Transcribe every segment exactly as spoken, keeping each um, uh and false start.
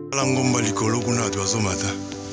Ngomba likolo kuna d'oiseau matin.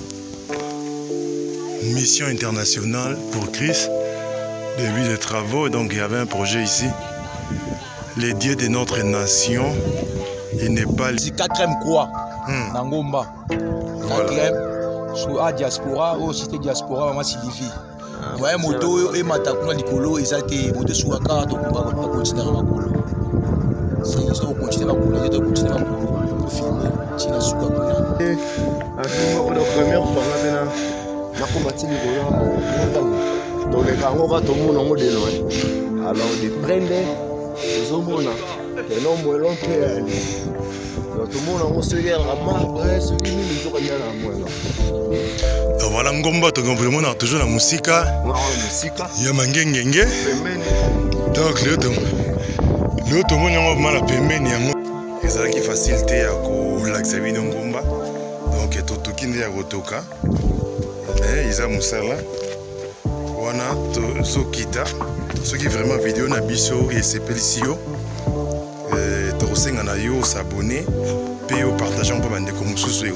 Mission internationale pour Christ. Début de travaux, donc il y avait un projet ici. Les dieux de notre nation et Népal. C'est quatrième quoi hmm. Nangomba. Quatrième. Sur la diaspora, au cité diaspora, maman Sylvie. Ouais, moto et matakuna likolo, ils ont été moto sur la carte, on va continuer à makolo. C'est ils ont continué à makolo, ils ont continué à makolo. Pour filmer, Tina Soukakuna. Et pour la première fois, on a combattu le dans les carreaux, on va tomber dans le modèle. Alors, les prendre, les hommes, les hommes, les hommes, tout le monde a reçu la marque, celui qui nous a regardé la moelle. Donc voilà, Ngomba, tu comprends toujours la musique. Il y a Mangengenge. Donc, le tout le monde a mal à pemeni. Ils ont qui facilité à l'accès à Ngomba. Donc, tout qui est à Rotoka. Ils ont moussé là. On a ceux qui ta, ceux qui vraiment vidéo na biso et c'est Pelisio. Torosengana yo s'abonner, payer au partager un peu bande comme sous.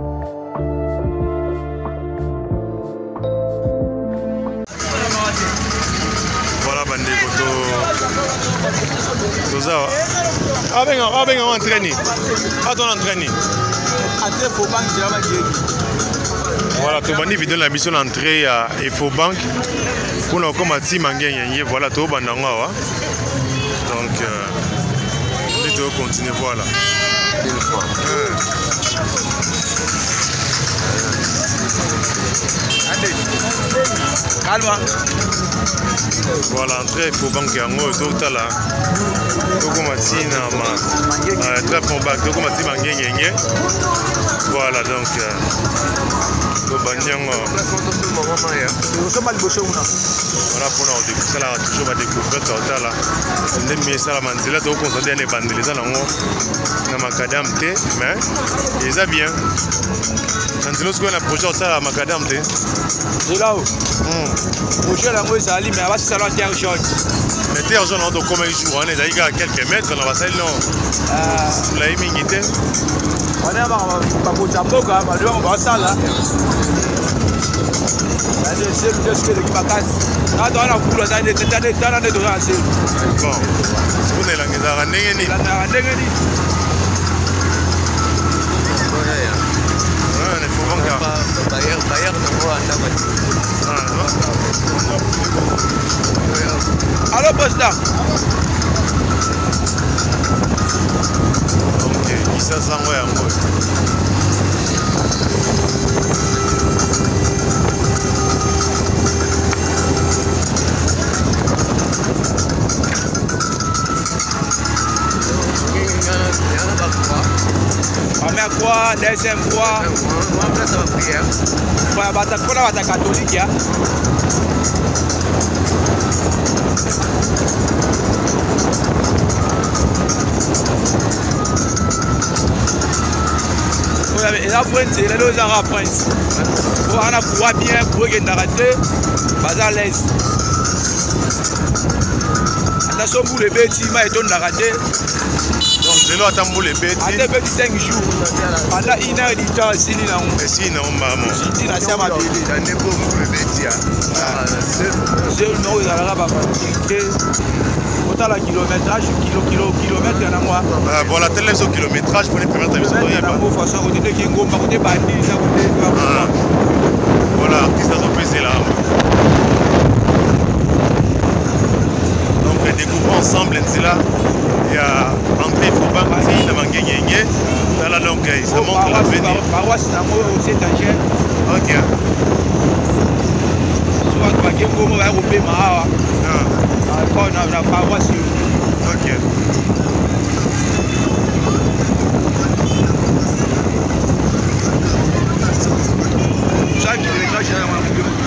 Voilà bande koto. Toza. Ah ben ah ben on entraîner. Ah on entraîner. Entrée faut banque de la Dieu. Voilà, tu bande vidéo la mission entrée à Efobank. Pour nous comme ati mangenye voilà to bande ngwa. Donc on continue, voilà. Une fois. Allez. Calme. Voilà, entrée pour banque en haut, autres là. Tokomatina, ma. Très bon bac, Tokomatina, Mangengenge. Voilà, donc. Voilà pour nous découvrir là toujours ma découverte totale là. On est mis ça la manzila donc on s'entend les bandes les gens na macadam té mais ils ça bien. Quand nous qu'on a projet ça la macadam té. C'est là où. Projet là moi ça ali mais va ça là terre jaune. Mais terre jaune on doit comme un jour on est d'ailleurs à quelques mètres dans la salle non. Ah. La immunité. On est pas pas pour Jamboga, mais on va ça là. C'est le dessus de Kibakas. Là, dans la cour, là, il est dans les dans les droits. Bon. On est là, on est là, on est là. On est là, on est là. On est pour vendre. D'ailleurs, d'ailleurs, on va en allô, Posta. Ok, il s'en sent ouais, en gros. Première fois, deuxième fois. On place à la prière. Voilà, bata pour la bata catholique ya. Et la France, c'est les Arabes Prince. Pour en avoir bien, pour qu'il n'y ait pas de bas à l'aise. Attention pour les bêtises, mais ils ont raté. Donc c'est là attends pour les bêtises. Attends petit cinq jours. Pendant une heure de temps, c'est là. Et si non, maman. Si tu n'as pas ma bébé. Il n'y a pas pour les bêtises. C'est le nom de la rabat. Autant la kilométrage, kilo, kilo, kilomètre, il y en a moi. Voilà, tel est le kilométrage pour les premières émissions. Il y a pas de façon, on était qui est gros, on était bandit, on était. Voilà, artiste à son P C là. Donc, découvrons ensemble, c'est là. Il y a entrée pour Banti, la Mangengenge. Dans la longue, ça montre la venue. Paroisse, c'est un mot aussi étagère. Ok. Soit tu vas gagner un mot européen, on a la paroisse. Ok. Chaque kilométrage, il y a un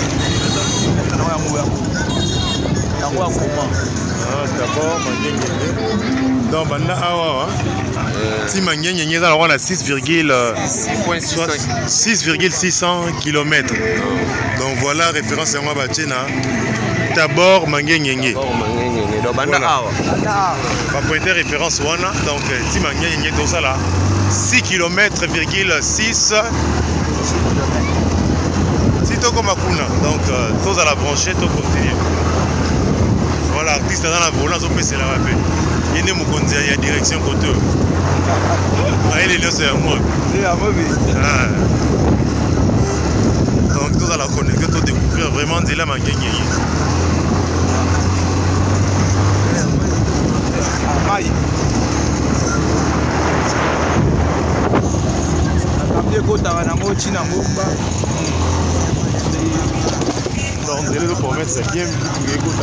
d'abord, donc maintenant, si Mangengenge est à six virgule six cents kilomètres. Donc voilà, référence à moi, d'abord Mangengenge. Voilà. Pas pointer référence wana donc si Mangengenge tout ça là six kilomètres virgule six. Si tu comme Akuna, donc tous à la branchée, tu continues. Voilà, l'artiste dans la volante, on peut se la rappeler. Il y a une direction côté. Il est là, c'est un mot. Donc tous à la connecter, tu découvrir vraiment Nzela Mangengengi. Donc, les deux pour mettre ça bien, les écoutes à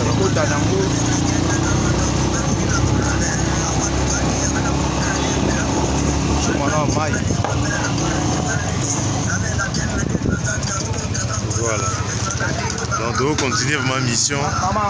voilà. Donc, on continue ma mission.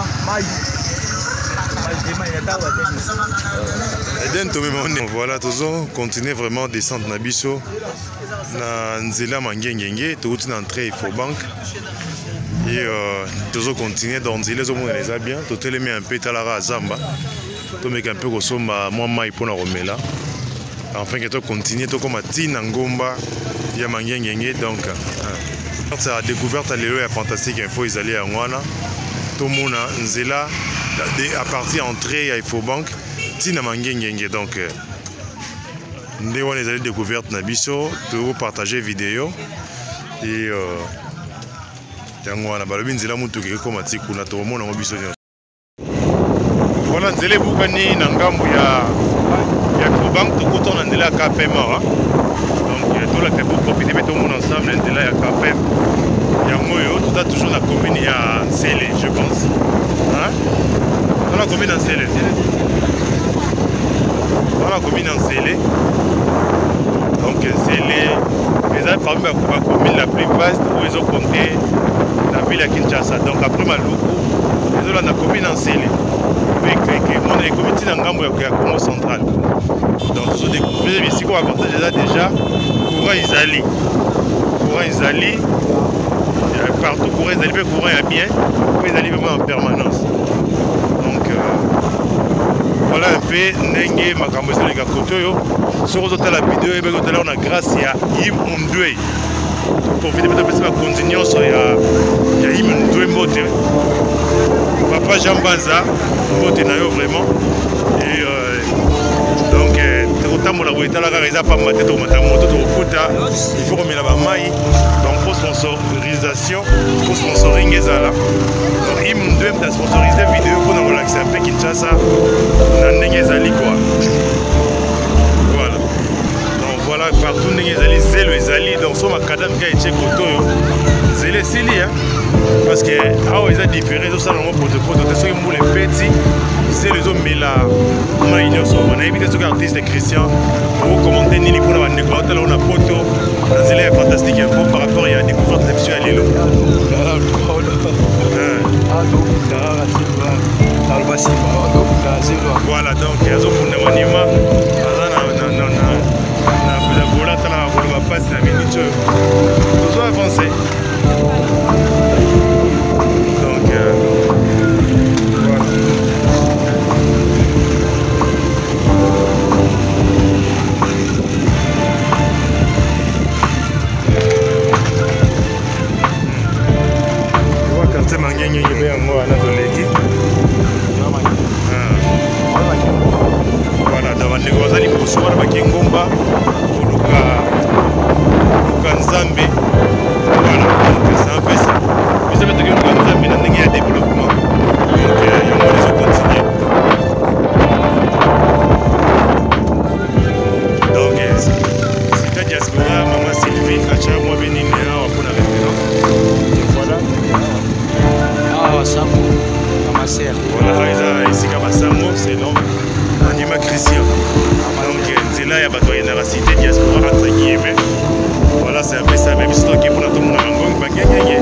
Voilà, toujours continuer vraiment à descendre na biso na Nzela Mangengengi, tout une entrée il faut banque et toujours continuer dans Nzela zo mona les a bien, tout les met un peu talara à Zamba, tout met un peu kosomba moi mai pour na romela. Enfin que tu continuer tout comme Tina Ngomba ya Mangengengi donc c'est la découverte lélo ya fantastique info ils allaient à Ngwana tout mona Nzela à partir entrée à Infobank Tina Mangengengi donc nous avons les découvertes na biso pour partager vidéo et voilà balobi Nzela mutu ke ko matiku na to mona biso voilà Nzela bukani na ngambu ya ya Infobank to koto na Nzela K P M donc tout la pour profiter tout le monde ensemble Nzela ya K P M ya moyo tout ça toujours la commune ya Sele je pense hein dans la commune en Sele dans la commune en Sele donc Sele les a parmi la commune la plus vaste où ils ont compté la ville à Kinshasa donc après Maluku ils ont la commune en Sele mais que mon les communautés dans Ngambo ya Congo central donc ils ont découvert ici qu'on avantage déjà courant Izali courant Izali partout courant Izali courant est bien ils allaient vraiment en permanence donc euh, voilà un peu Nenge Makamboso les gars Kotoyo sur la vidéo et bien on a grâce à Im Ondwe pour profiter de la continuance il y a Im Ondwe Mbote Papa Jean Banza Mbote Nayo vraiment et donc autant la boîte là il pas maté au matin moto au foot il faut remettre la maille donc faut sponsorisation faut sponsoring ezala donc Im Ondwe m'a sponsorisé vidéo pour nous relaxer un peu Kinshasa na ndenge ezali quoi voilà donc voilà partout ndenge ezali zelo ezali donc so makadam ka eche kotoyo zele sili hein parce que awa eza différent zo sala ngo protocole donc soki mbule petit c'est les hommes là maïno so on a évité ce artiste Christian pour commenter nini pour la bande quoi on a poto dans zele fantastique info par rapport à découverte de monsieur Alilo voilà donc il y a un anima la volante là on va passer la minute toujours avancer donc euh, voilà tu vois quand c'est Mangengengi il y a moi là dans l'équipe voilà dans les gozali pour soir ba Kingomba Luka Luka Nzambe voilà donc c'est un peu ça vous savez que Luka Nzambe n'a pas de développement donc il y a moyen de continuer donc c'est la diaspora maman Sylvie Kacha moi Benine là pour la référence voilà ah ça ma sœur voilà ici comme ça c'est long Anima Christian donc Nzela ya bato ya la cité diaspora entre guillemets voilà c'est un peu ça même histoire qui pour la tout le monde en Congo Mangengengi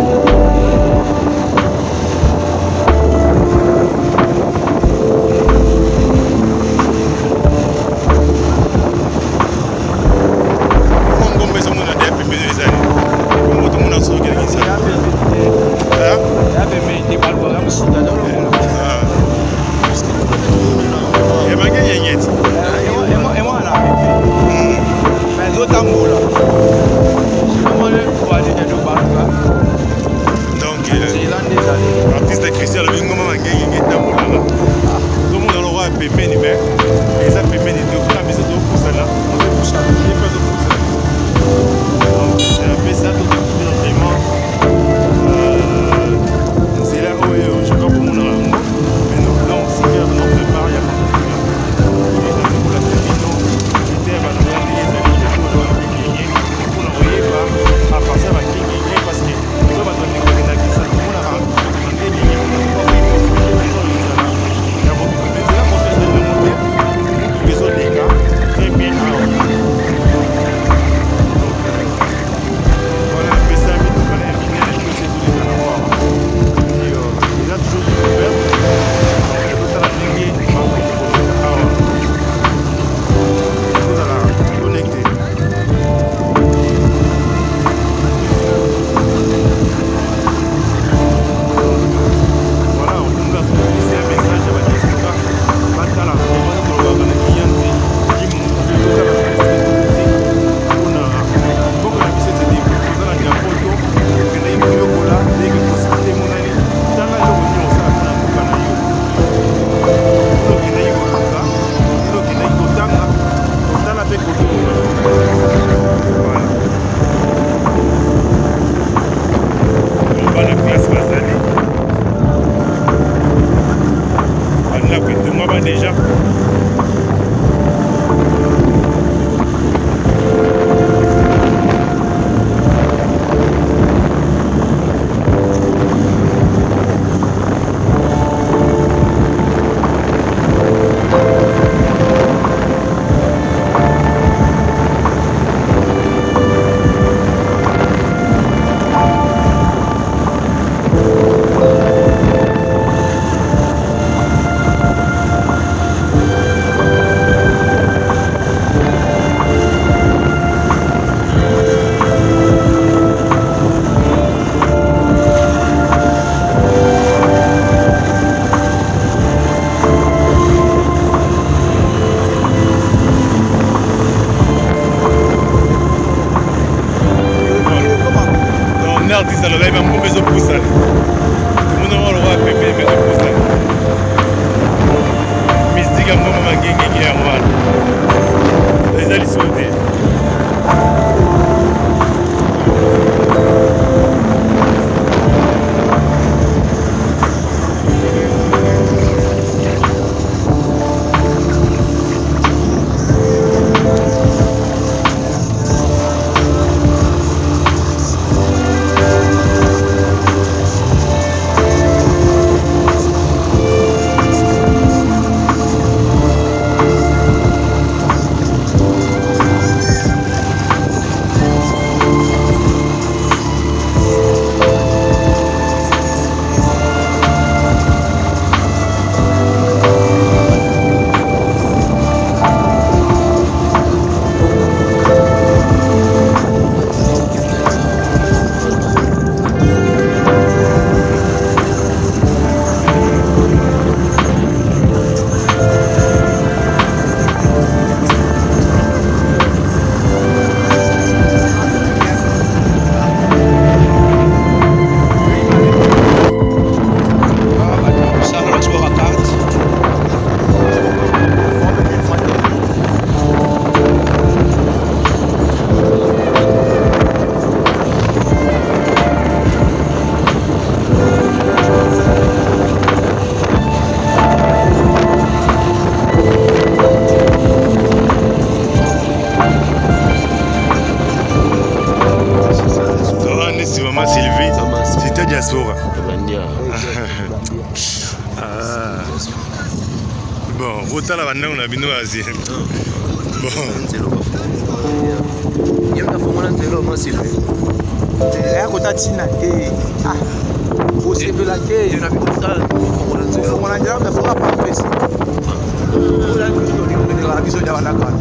là il va me couper ce pouce là. Tout le monde va le pépé mais ce pouce là. Mystique à moi maman gengenge ya moi. Les ali sauter. Bon, autant la bande on a bino asie. Bon. Il y a un fond là zéro moi c'est. Eh à côté tina eh ah. Au niveau la quai, je n'ai pas ça. On a déjà fait pas passer. On a dit que la vision de la quoi.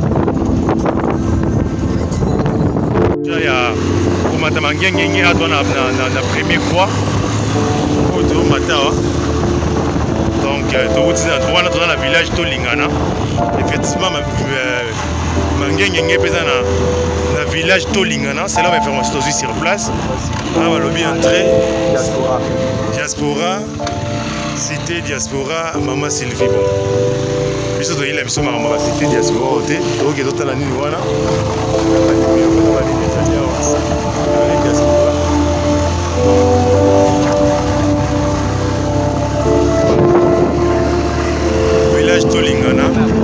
Ya au matin ngengenge à toi na na première fois. Au tout matin. Donc, on est dans le village de Tolingana. Effectivement, je suis dans le village de Tolingana. C'est là où je suis sur place. On va lobby entrer. Diaspora. Diaspora. Cité Diaspora. Maman Sylvie. Bon. Je suis là, je suis dans la cité Diaspora. Donc, je suis dans la ligne. Village Tolingana.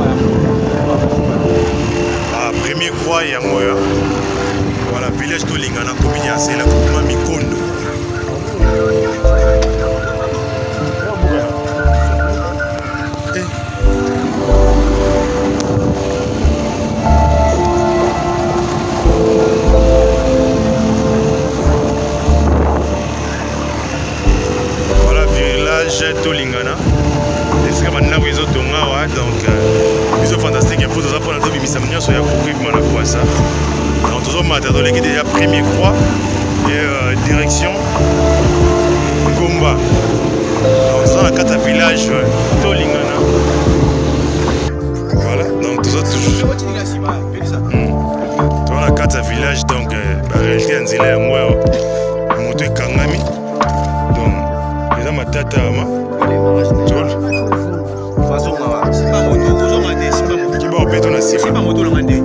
Ah, premier croix et moi. Voilà, village Tolingana, commune c'est la commune Mikondo. Voilà, village Tolingana. C'est comme un réseau de Tonga, donc ils sont fantastiques. Il faut pour la vie, mais ça me dit qu'il y a beaucoup de ça. Donc, tout ça, on a déjà premier croix et euh, direction Gomba. Donc, ça, on a quatre villages Tolingana. Voilà, donc tout ça, toujours. On a quatre villages, donc, la réalité, on est moi, Moto Kangami. Donc, les gens m'ont tata, c'est pas moto, toujours mandé, c'est pas moto. Qui va au béton là, c'est pas moto le mandé.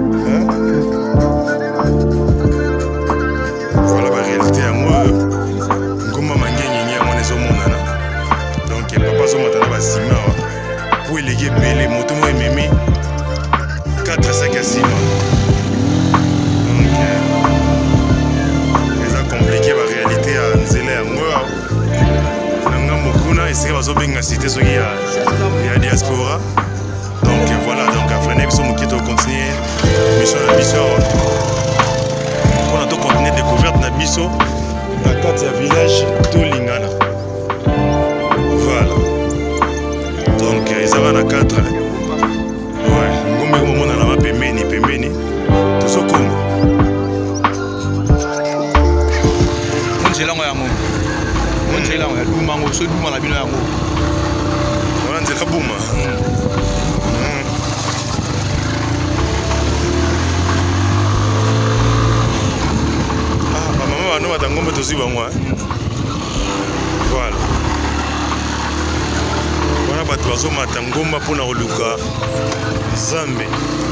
Voilà la réalité à moi. Comme maman gagne à mon ezomona. Donc papa zo matana ba ciment. Pour éléguer les motos moi mémé quatre à cinq à six mois. Donc c'est compliqué la réalité à nzela à moi. C'est que vous cité ce qu'il y a diaspora. Donc voilà, donc après nous sommes qui continuer mission la mission. On a tout continuer découverte na biso la carte du village Tolingana. Voilà. Donc ils avaient la quatre. Ouais, ngombe comme on a la map pembeni pembeni. Tout ça comme. On c'est là moi amour. On c'est là, on a mango, c'est tout la bino yango. On a la bouma. Ah, maman, mata ngomba tozwi bango. Voilà. Wana bato bazo mata ngomba mpona koluka Zambe.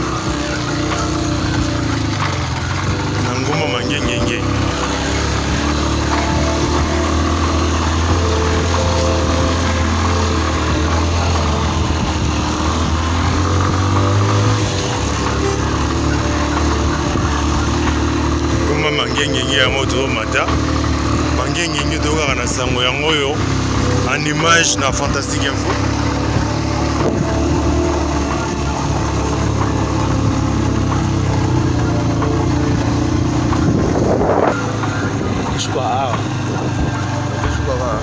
Na ngomba mangengenge. Mangengenge ya moto mata mangengenge toka na sango yango yo en image na Fantastique Info. Histoire histoire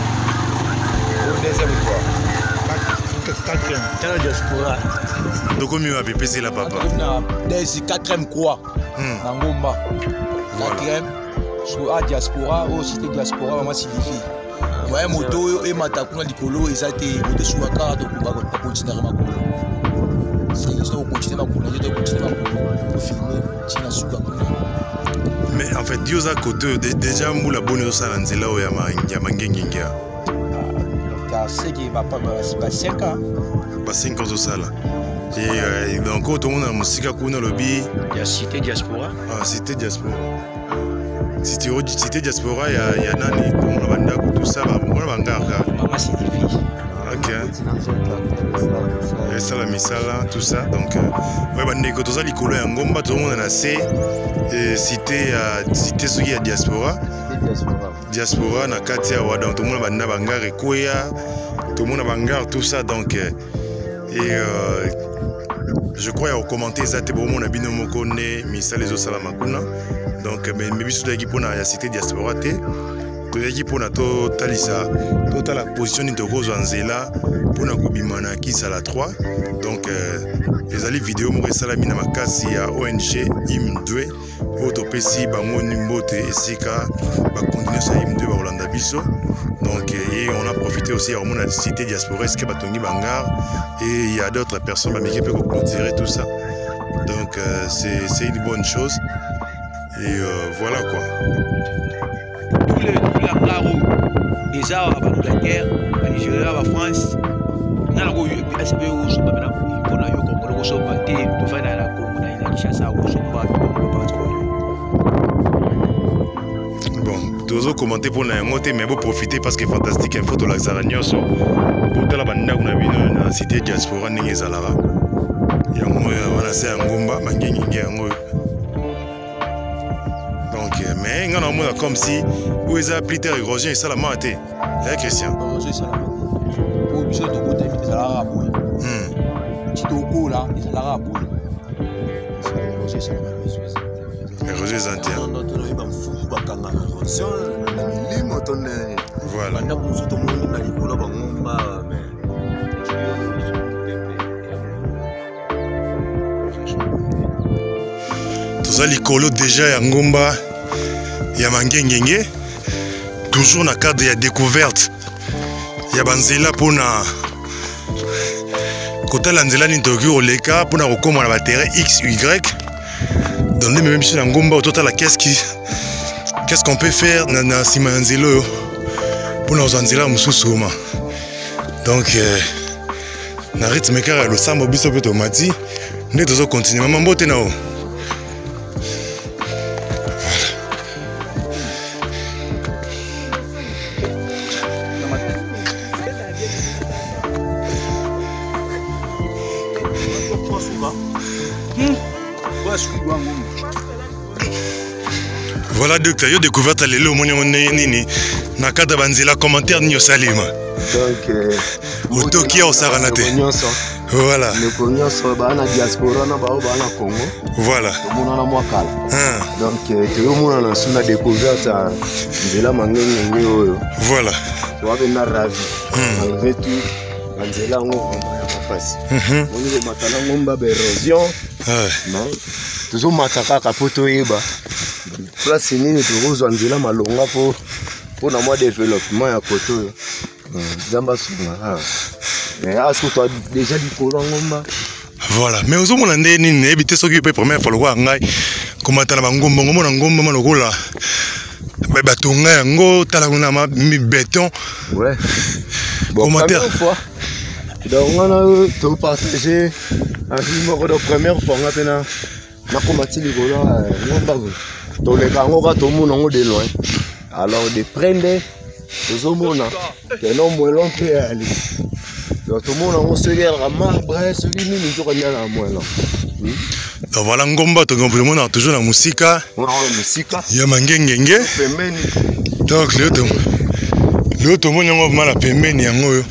au deuxième fois quatrième quelle diaspora doko mi wa bepesi la papa des quatrième croix na ngomba. Quatrième, sur la diaspora, au cité diaspora, maman signifie. Ouais, moto et matakuna likolo, ils ont été votés sur la carte, donc on va continuer à makolo. C'est ils ont continué à makolo, ils ont continué à makolo pour filmer, tina suka. Mais en fait, Dieu a côté déjà moula bonne ça dans zela o ya mangengenge. Ah, c'est qui va pas pas cinq ans. Pas cinq ans au sala. Et donc tout le monde a musique kuna lobby. Il y a cité diaspora. Ah, cité diaspora. Cité cité diaspora, il y a il y a nani, tout le monde a banda tout ça, on a banga. Maman c'est difficile. OK. Et ça la misala tout ça donc ouais banda ko toza likolo ya ngomba tout le monde a C et cité cité soki ya diaspora. Diaspora. Diaspora na katia wa donc tout le monde a banda banga rekoya, tout le monde a banga tout ça donc et euh, je crois au commenter ça te bon mon abino moko ne misala les salama kuna donc mais mais biso taki pona ya cité diaspora te to yaki pona to talisa to ta la position ni to kozo nzela pona kubimana ki sala trois donc les ali vidéo mo resala mina makasi ya O N G imdwe auto pesi bango ni mbote esika ba continuer ça imdwe ba Rolanda biso donc et on a profité aussi à la cité diaspora est-ce que batongi bangar et il y a d'autres personnes qui peuvent clôturer tout ça donc euh, c'est une bonne chose et euh, voilà quoi tous les tous les angaro les arts à Angleterre à Nigeria à France na la go asabe o so ba na ko na yo ko ko so ba te to fa na la ko na ina Kinshasa o so ba bon tozo commenter pour na ngote mais bon profiter parce que Fantastique Info to la zaranyoso pour la banda kuna bino na cité diaspora ningi zalara ya ngoyo wana se ngomba mangengenge ngoyo donc mais ngana mona comme si où ils a Peter Roger ça la maté là Christian Roger ça la pour biso to ko te zalara boy hmm titoko là zalara boy Roger ça Roger Zantia voilà toza likolo déjà ya ngomba ya mangengenge toujours na cadre ya découverte ya banzela pona kotala nzela ni toki oleka pona kokoma na baterrain X Y dans le même chez ngomba autotala qu'est-ce qui qu'est-ce qu'on peut faire na na sima nzelo pona ozanzela mususuma donc euh, na rythme car le sambo biso pe tomati ne tozo continuer maman mbote na o voilà docteur yo découverte lelo moni moni nini na kada banzela commentaire nyo salima donc euh otoki au saranate voilà le cognon so ba na diaspora na ba ba na Congo voilà mona na mwakala donc te yo mona na suna découverte nzela mangenge oyo voilà wa bena ravi malgré tout banzela ngo pasi moni le matala ngomba ba érosion mais toujours mataka kapoto yeba place nini tukozwa nzela malonga po po na moi développement ya koto zamba sunga mais est-ce que tu as déjà dit ko ngomba voilà mais ozo mona ndeni ne ebite soki pe première fois lokwa ngai komata na bangomba ngomba na ngomba malokola Mais batonga yango tala kuna ma mi béton. Ouais. Bon, commentaire fois. Donc on a tout partagé. Un film de première fois on a pena. Na komati ligolo ngomba. Donc les kango ka to mona ngo de loin. Alors de prendre tozomona que non moelon pe ali. Donc tout le monde on se regarde à marbre celui ni nous on a la moelon. Donc voilà ngomba to ngomba mona toujours la musique. On a la musique. Ya mangengenge. Donc le to le to mona ngo mala pembeni yango yo.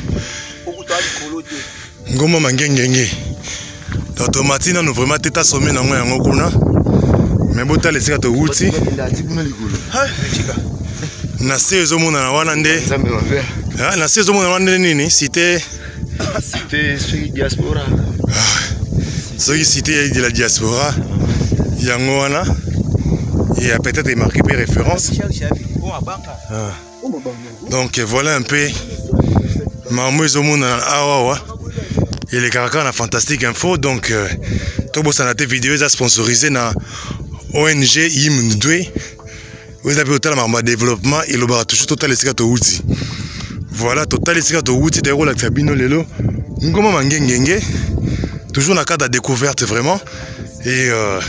Ngomba mangengenge. Donc tomatina no vraiment teta sommet nango yango kuna. Mais bota lesika to wuti. Na sezo mona na wana nde. Ah na sezo mona wana nini cité cité sur diaspora. Ceux qui cité de la diaspora. Yango wana. Et a peut-être marqué des références. Ah. Donc voilà un peu Maman Zomona Awawa et les caractères na Fantastique Info. Donc Tobo Sanate vidéo est sponsorisé na O N G Yimndwe. Vous avez total ma développement et le bar toujours total escato outi. Voilà total escato outi de la Sabino lelo. Ngoma mangengenge. Toujours dans le cadre de découverte vraiment. Et euh,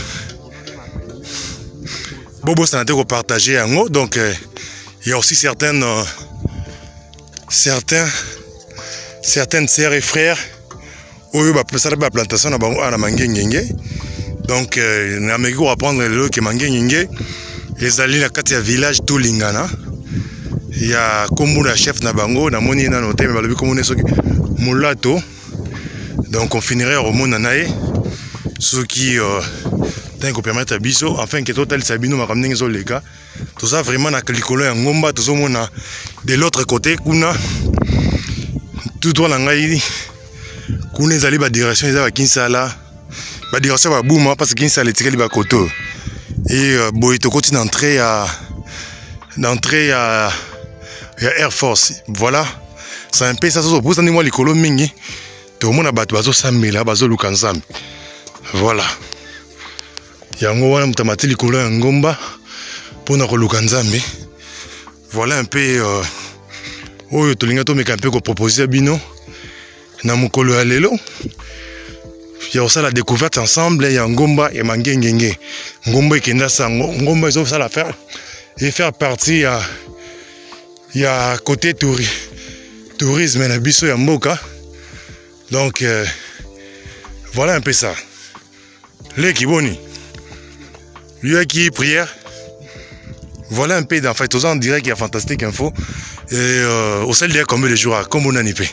Bobo Sanate ko partager en haut. Donc euh, il y a aussi certaines euh, certains certaines sœurs et frères où il y a la plantation à la mangengenge. Donc na meko va prendre le que mangengenge. Les alliés la quatre village tout lingana. Il y a comme la chef na bango na moni na noté mais balobi comme on est mulato. Donc on finirait au monde nanae ce qui euh tant qu'on permettre à biso enfin que total sabino ma ramener les les gars. Tout ça vraiment na likolo ya ngomba tout ça mona de l'autre côté kuna tout droit na ngai kuna ezali ba direction eza ba Kinsala ba direction ba bouma parce que Kinsala etikeli ba koto. Et euh, bon, il te continue d'entrer à d'entrer à, à Air Force. Voilà. C'est un peu ça. Ça pour ça ni moi les colons mingi. Tout le monde a battu bazo samela bazo lukanzam. Voilà. Yango wana mtamati les colons ngomba pour na lukanzambe. Voilà un peu euh oh to linga to meka un peu ko proposer bino na mukolo ya lelo. Il y a aussi la découverte ensemble, il y a Ngomba et Mangengenge. Ngomba et Kenda Sango. Ngomba, ils ont ça à faire. Et faire partie, il y a côté touri, tourisme, il y a Bisso et Mboka. Donc, euh, voilà un peu ça. Les Kiboni. Lui qui prière. Voilà un peu, en fait, aux gens direct qu'il y a Fantastique Info. Et euh, au sel de combien de jours à comme on a nippé.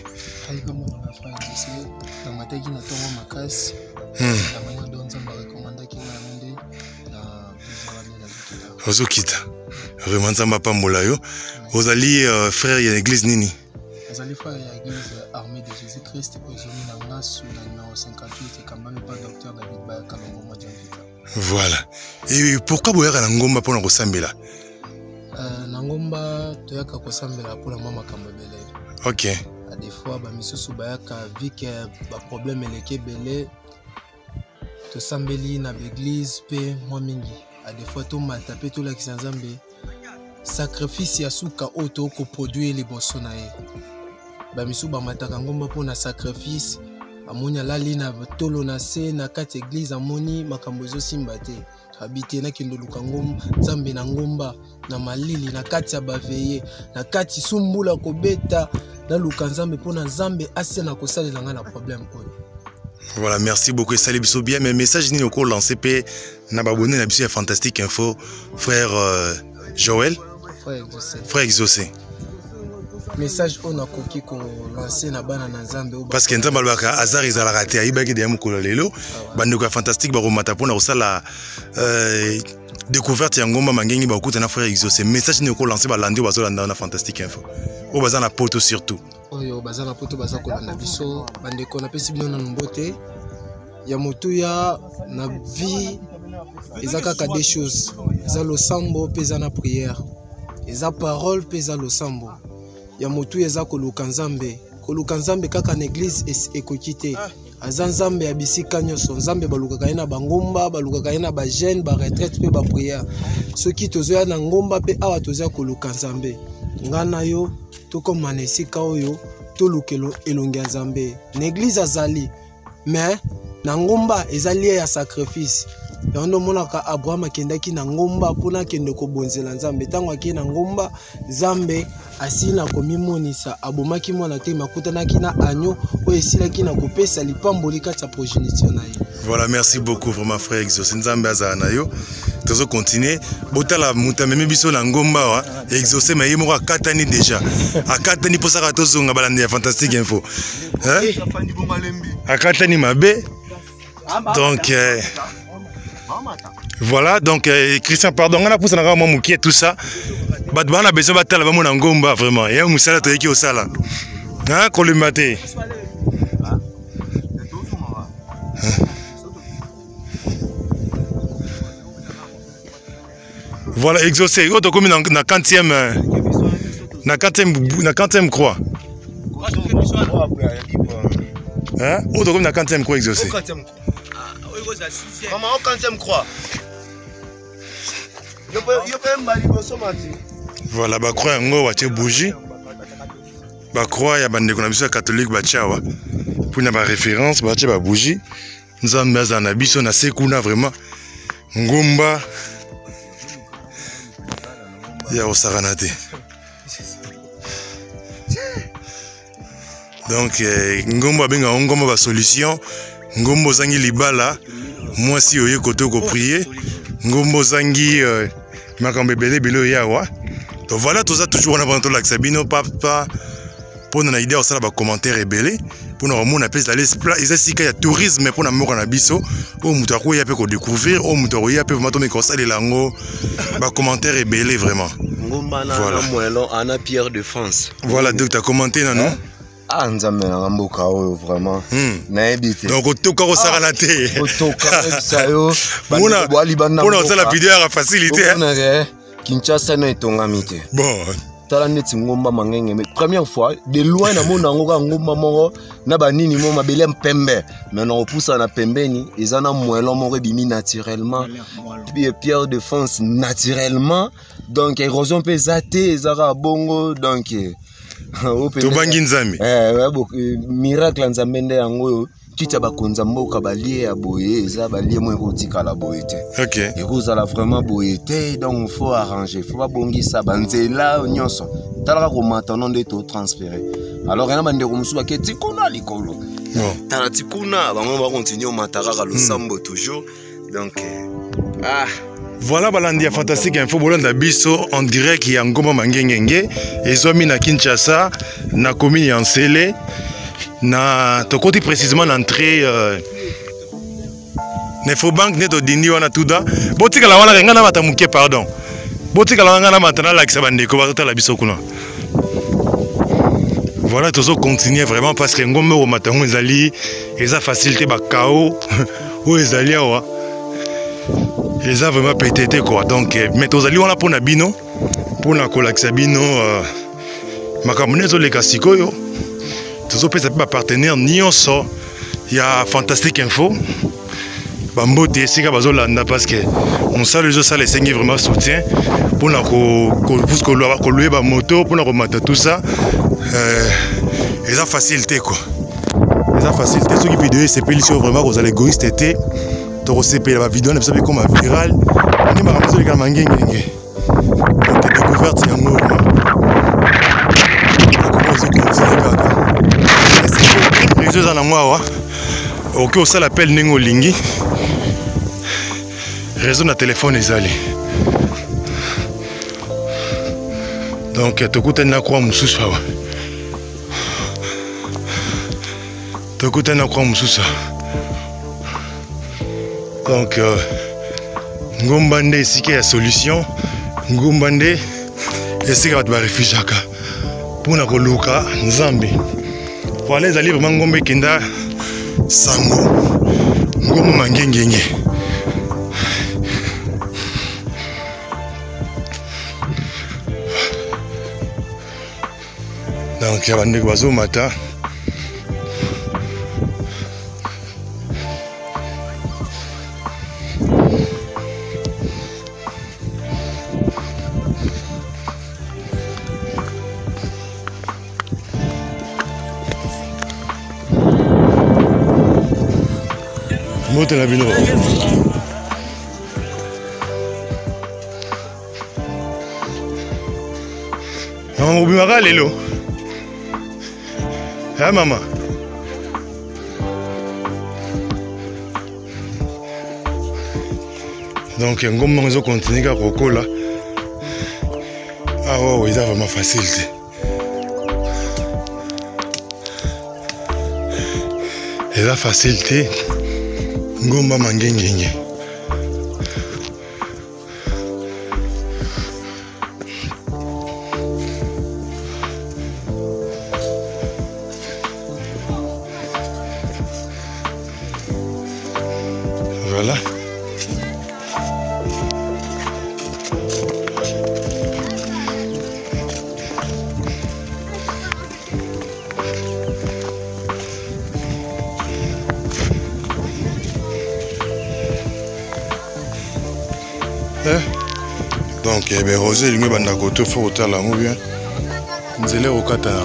Ozokita vraiment nzamba pambola yo ozali frère ya l'église nini ozali frère ya l'église armée de Jésus-Christ ozoni na ngasu na numéro cinquante-huit kambami pa docteur David Bayaka Ngomba Jamvika. Voilà. Et pourquoi boyaka na ngomba pona kosambela euh na ngomba toyaka kosambela pona mama kambebele. OK. À des fois ba misusu bayaka vu que ba problème eleke belé to sambeli na l'église pe moi mingi. À des fois tout m'a tapé tout l'exemple sacrifice ya suka auto ko produire les bosonae ba misu ba mataka ngomba pona sacrifice amonia la lina tolo na se na kati église amoni makambo zo simbate habité na kindo lukangom zambe na ngomba na malili na kati ya baveye na kati sumbula ko beta na lukanzambe pona zambe ase na ko salela nga na problème oyo. Voilà, merci beaucoup et salut biso bien. Mes messages ni encore lancé pe na abonné na biso ya Fantastique Info frère euh, Joël frère Exaucé. Frère Exaucé. Message on a koki ko lancer na bana na Nzambe parce que nzamba lwaka azar izala raté ayiba ki de mukolo lelo bando ka Fantastique ba romata pona osala euh découverte ya ngomba mangengi ba kuta na frère Exaucé. Message ni encore lancé ba landi bazo landa na Fantastique Info. O baza na poto surtout. Oyo baza na poto baza ko landa biso bande ko na pesi bino na mbote ya motu ya na vie ezaka ka des choses eza lo sambo pesa na prière eza parole pesa lo sambo ya motu eza ko luka Nzambe ko luka Nzambe kaka na église ekokite aza nzambe ya bisika nyonso nzambe balukaka ye na bangomba balukaka ye na bagene baretraite mpe bapriere soki tozoya na ngomba mpe awa tozoya koluka nzambe nga na yo tokoma na esika oyo toluka elongi ya nzambe na eglize azali mais na ngomba eza lie ya sacrifice yango monaka Abraham akendaki na ngomba mpona akende kobonzela nzambe ntango akei na ngomba nzambe asili na komimonisa abomaki mwana te makutanaki na agneau oyo esilaki na kopesa lipamboli kati ya progéniture na ye. Voilà, merci beaucoup vraiment frère Exaucé nzambe azala na yo tozo continuer botala mutu amemi biso na ngomba wa Exaucé ma ye moko akatani déjà akatani mpo saka tozonga balandi ya Fantastique Info akatani mabe donc euh, voilà donc euh, Christian pardon on a poussé na moi mukie tout ça bat bana besoin batala ba mona ngomba vraiment ya musala to yeki osala hein ko le maté voilà Exaucé auto comme na na quantième na quantième na quantième croix hein auto comme na quantième croix Exaucé maman au quantième croix. Voilà, bah croix ngo wache bougie. Bah croix ya bande kona biso catholique ba chawa. Pour na ba référence ba che ba bougie. Nzambe za na biso na sekuna vraiment. Ngomba ya osaranate. Donc ngomba benga ngomba ba solution. Ngombo zangi libala moi si oye koto ko prier ngombo zangi euh, makambe belé belé yawa donc voilà tout ça toujours on a vendu la Sabino papa pour na idée ça ba commentaire belé pour na mon appelle d'aller ils est ya tourisme pour na moko na biso o mutu akoya pe ko découvrir o mutu akoya pe vraiment me conseil lango ba commentaire belé vraiment ngomba na moelo ana Pierre de France voilà donc tu as commenté non non ah nzambe na mboka oyo vraiment na ebité donc otoka ko sara na te otoka sayo bona bona ça la vidéo a facilité Kinshasa na etongami te bon tala neti ngomba mangenge mais première fois de loin na mona ngoka ngomba moko na banini mo mabele mpembe mais na opusa na pembeni ezana moelo moko bimi naturellement puis Pierre de France naturellement donc érosion pe zate ezara bongo donc tobangi nzambe eh miracle nzambe nde yango tita bakonza mboka balie ya boye eza balie mo erotika la boye te OK ekozala vraiment boye te donc faut arranger faut pas bongisa banzela nyonso talaka ko matano nde to transférer alors yana bande ko musuba ke tikuna likolo tala tikuna bango ba continuer mataka lo sambo toujours donc ah voilà balandi ya Fantastique Info bolanda biso en direct ya ngoma mangengenge ezomi na Kinshasa na commune ya Nsele na tokoti précisément l'entrée euh, Nefo Bank neto dindi wana tuda botika la wana renga na matamuke pardon botika la wana na matana la kisa bandeko batota la biso kuna voilà tozo continuer vraiment parce que ngoma o matango ezali eza facilité ba kao o ezali awa ils ont vraiment pété quoi donc mais tozali wana pona bino pona kolakisa bino makamunezo le kasikoyo tozo pesa ba partenaire nyonso ya Fantastique Info bambote esika bazolanda parce que on sale les ça les sengi vraiment soutien pona ko ko ko louer ba moto pona ko mata tout ça euh ils ont facilité quoi ils ont facilité ce qui vidéo c'est peli sur vraiment aux égoïstes était to C P la vidéo ne savez comment viral ni ma ramasse les mangenge ngenge donc découverte yango les deux en moi OK ça l'appelle ningo lingi réseau na téléphone ezali donc tokutana kwa mususu awa tokutana kwa mususu donc euh, ngomba nde esika ya solution ngomba nde esika bato barefugiaka mpona koluka nzambe voilà ezali vraiment ngomba ekenda sango ngomba mangengenge donc ya bandeko bazomata Mote la bino. Maman obimaka lelo. Ah maman. Donc ngomba ngozo continuer ka kokola. Ah ouais, ça vraiment facile. Et la facilité, ngomba mangengenge. Voilà. Donc, eh bien, Rosé, il y a un côté fort au là, ou bien, nous allons au Qatar.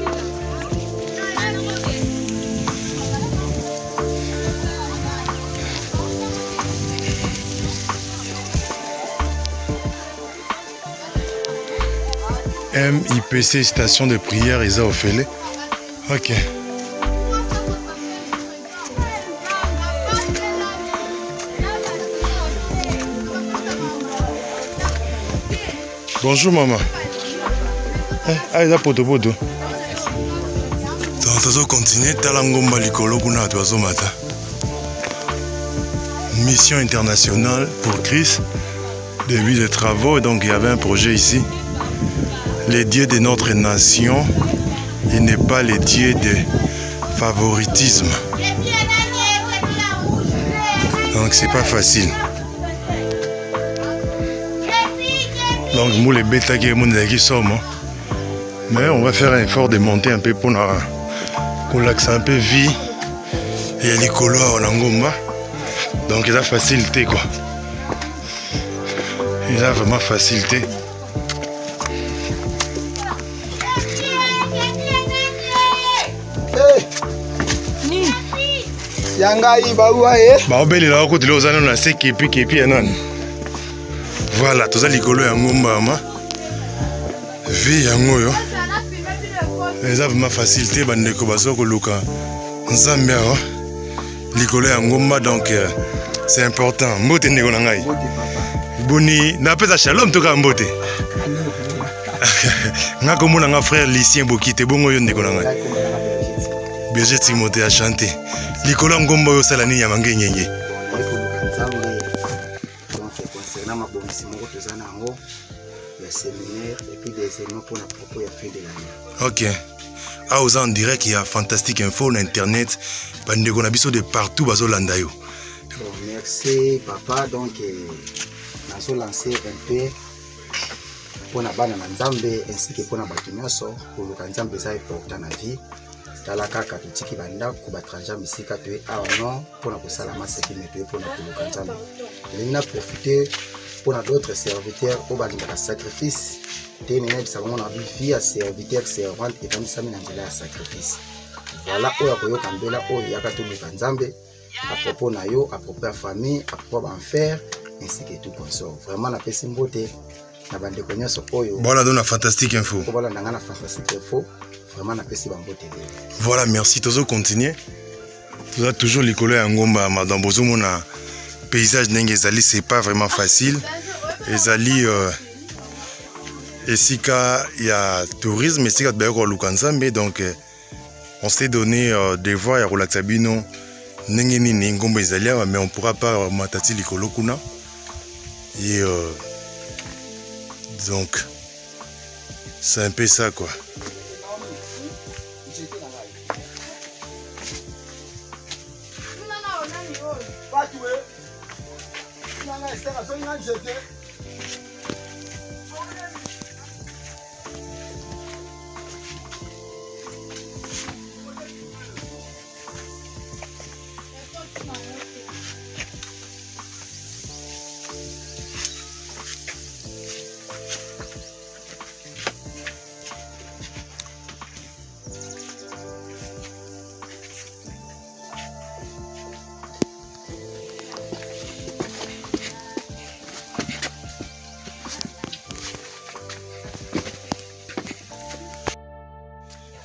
M I P C, station de prière, ils ont fait. Ok. Bonjour maman. Ah, il a poto poto. Donc, ça continue. Talangomba likolo kuna atoazo mata. Mission internationale pour Christ. Début des travaux. Donc, il y avait un projet ici. Les dieux de notre nation. Il n'est pas les dieux de favoritisme. Donc, c'est pas facile. Donc, nous les bêta qui sommes. Mais on va faire un effort de monter un peu pour relaxer un peu vie. Et les couleurs en Angomba. Donc, il a facilité quoi. Il a vraiment facilité. Yangai baoua eh. Bah, obéli là, côté de l'ozano na se kepi kepi anan. Voilà, tout ça likolo ya ngomba ma. Vie ya ngoyo. Les avons ma facilité bande ko baso ko luka. Nzambe a likolo ya ngomba donc c'est important. Mbote ndeko na ngai. Boni na pesa shalom to ka mbote. Ngako mona nga frère Lucien Bokite bongo yo ndeko na ngai. Berger Timothée a chanté. Likolo ngomba yo sala ni ya mangengenge. Ok. Ah, aux en direct, il y a Fantastique Info, Internet. Bande qu'on a besoin de partout, bazo landayo. Merci papa. Donc, nous avons lancé un peu pour la bande Nzambe ainsi que pour la Bakinoso pour le Nzambe ça est important dans la vie. C'est la kaka petit qui banda pour battre Nzambe ici quand tu es ah non pour la salama c'est qui met pour la Nzambe. Il a profité pour d'autres serviteurs au bas de sacrifice. Ténénèbres, ça va on a vu vie à serviteur, servante et comme ça, on a sacrifice. Voilà, où il y a Kambela, où il y a Katolu Kanzambe, à propos de yo, à propos de la famille, à propos d'enfer, ainsi que tout comme ça. Vraiment, la paix beauté, la bande de connaissances, voilà, donc la Fantastique Info. Voilà, dans la Fantastique Info, vraiment, la paix beauté. Voilà, merci, toujours continuer. Tout ça, toujours les collègues en Ngomba, madame Bozomo, na paysage n'engezali, c'est pas vraiment facile. Ezali, euh, et si il y a tourisme, et si il y a Lukanzambe, donc on s'est donné euh, des voies à Relaxabino, Nengeni Nengombe Zalia, mais on ne pourra pas matati Likolokuna. Et euh, donc, c'est un peu ça quoi.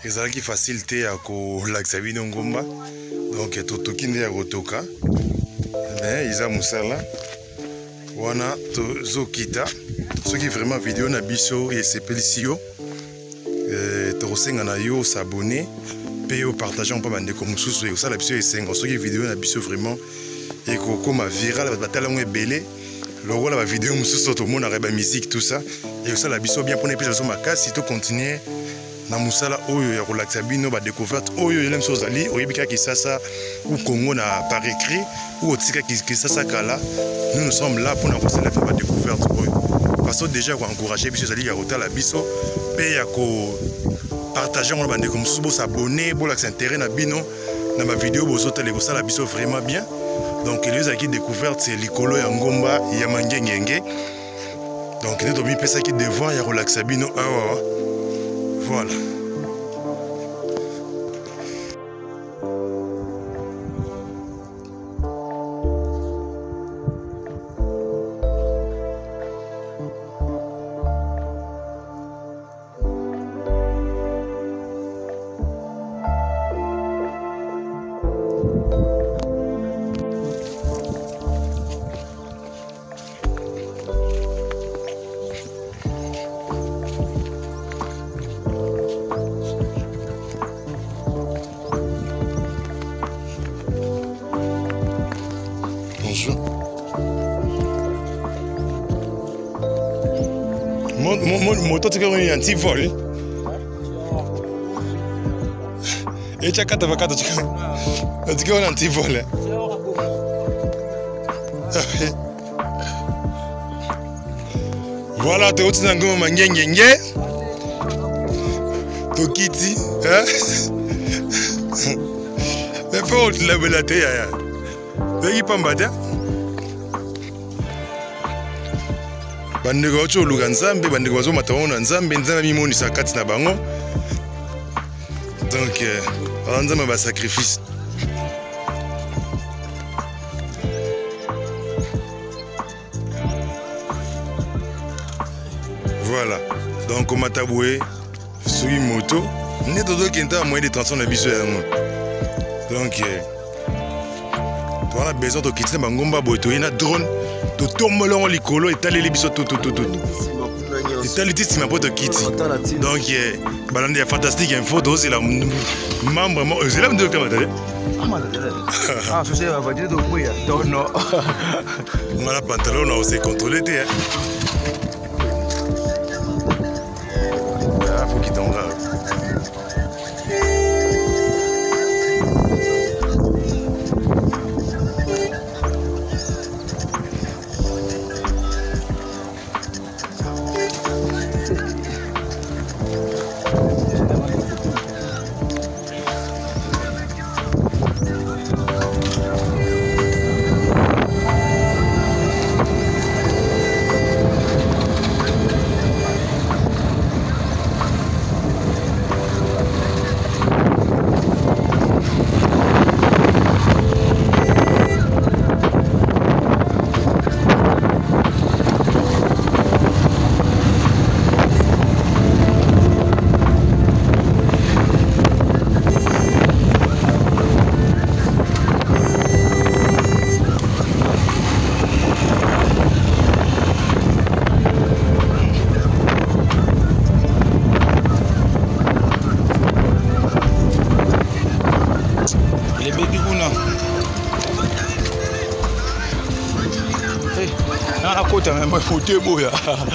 ezalaki facilité ya kolakisa bino ngomba donc totoki nde ya kotoka mais eza mosala wana tozokita soki vraiment video na biso esepelisi yo tokosenga na yo s'abonner mpe yo partageant mpo bandeko mosusu ekosala biso esengo soki video na biso vraiment ekokoma viral bato batala yango ebele lokola bavideo mosusu tomonaka bamusike tout ça ekosala biso bien mpona epesa biso makasi tocontinue na mosala oyo ya kolakisa bino badécouverte oyo yele mosu ozali oyebi kaka kisasa ou Congo na par écrit ou otika kisasa kala nous nous sommes là mpona kosala mpe badécouverte oyo parce que déjà koencourage biso ezali ya kotala biso mpe ya kopartage yango na bandeko mosusu bosabone bolakisa intérêt na bino na bavideo bozotala ekosala biso vraiment bien donc elio ezalaki découverte likolo ya ngomba ya mangengenge donc nde tomipesaki devant ya kolakisa bino awa voilà. Moto tika wani anti-vol. Echa kata bakata tika. Tika wani anti-vol. Voilà, te oti nango mangengenge. Tokiti, hein? Mais faut la belate ya ya. Dagi pambata. bandeko bacho luka nzambe bandeko bazo matawo na nzambe nzambe mimonisa kati na bango donc ala nzambe ba sacrifice voilà donc mataboué soki moto ne todo kenta moyen de transport na biso yango donc on a besoin de quitter bangomba boto ina drone to tomolongo likolo etaleli biso to to to to etali tisi ma poto kiti donc balande ya fantastique info dosi la membre mo c'est là me docteur matale ah c'est ça va dire de quoi donc non on a la pantalon on s'est contrôlé té ah faut qu'il tombe là. Même photo boya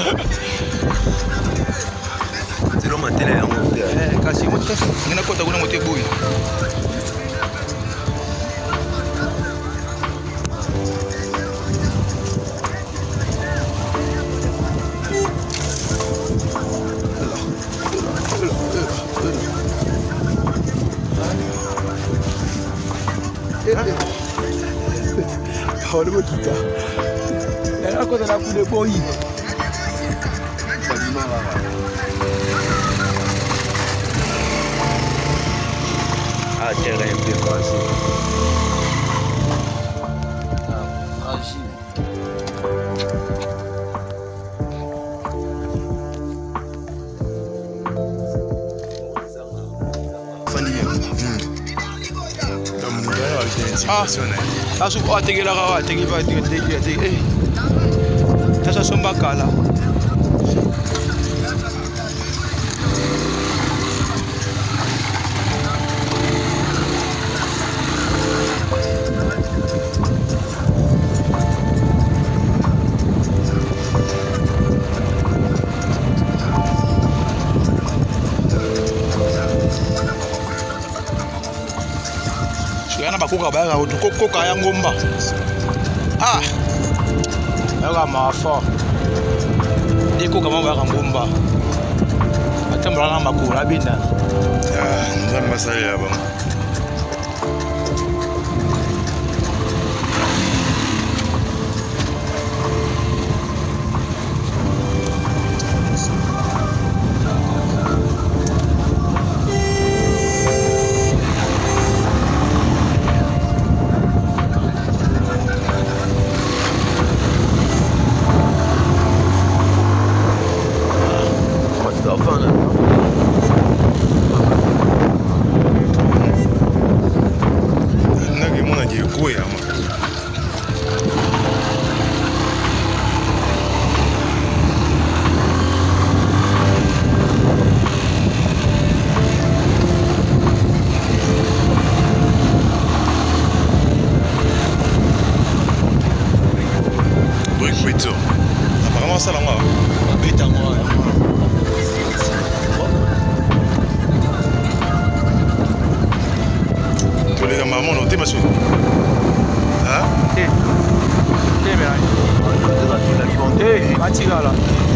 c'est le matin là on eh kasi mo kasi ngina kota kuna mote boya Olha muito tá. Era coisa na cule boi. Ah, terra é bem quase. Ah, agir. participation na ye asuku atekelaka wa ateki va ateki tasa somba kala yana bakoka bayaka kokoka ya ngomba ah yaka mafa ikoka mama bayaka ngomba atambola na makula binda ah nzambe basalela bango apparemment ça là moi bête à moi tous les mamans on t'es pas sûr hein eh eh mais là eh là